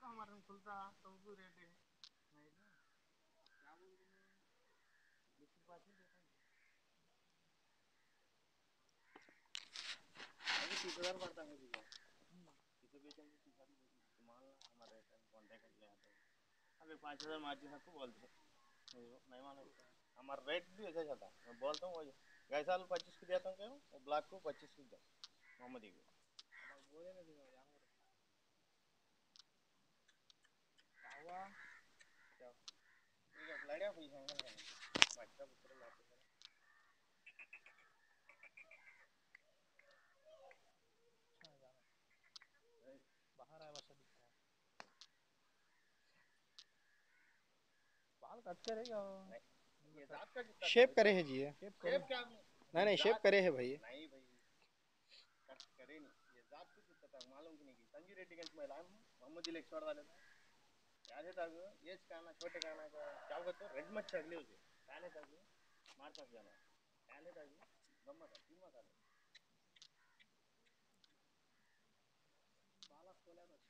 हमारे में खुलता तो भी रेट है नहीं तो क्या बोल रहे हैं दूसरी बात नहीं देखा अभी 30,000 पड़ता है भैया किसी भी चल की सारी मान ला हमारे कांटेक्ट कर लिया तो अभी 5,000 मार्जिन सबको बोलते नहीं मानो हमारा रेट भी ऐसा जाता मैं बोलता हूँ गए साल 25 की दिया था क्या वो ब्लैक को 25 की दिया मोहम्मदी को बोले नहीं जानवर क्या क्या लड़िया पैसा है बच्चा पुत्र लाते बाहर आया बस दिख रहा है बाल कट करेगा ये दांत का कितना शेप करे है जी ये। शेप क्या नहीं नहीं शेप करे है भाई। नहीं भाई कट करे नहीं ये दांत की कितना था मालूम की नहीं की संजू रेड्डी के मैं लाया मोहम्मद दिल एक्सपर्ट वाले था याद है ताकि एज काना छोटे काना का क्या होगा तो रेड मच अगले उसे काले ताकि मार तक जाना काले ताकि गम्मा का तीन का बाला खोला तो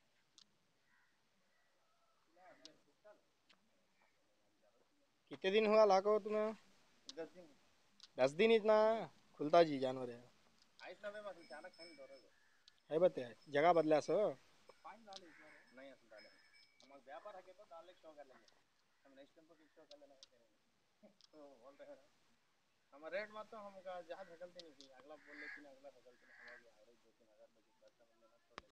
कितने दिन हुआ लाको तुम्हें? 10 दिन 10 दिन इतना खुलता जी जानवर है। आइस ना में मतलब चाणक खाने दो है बते जगह बदला सो। पानी डाले इस बार नहीं असल डाले हमारे व्यापार है तो डालने शो कर लेंगे हम नेक्स्ट टाइम को शो कर लेना तो बोल रहे हैं हमारे रेट में तो हम जहाँ निकलते नहीं थी अगला बोल लेकिन अगला निकलते नहीं हमारी एवरेज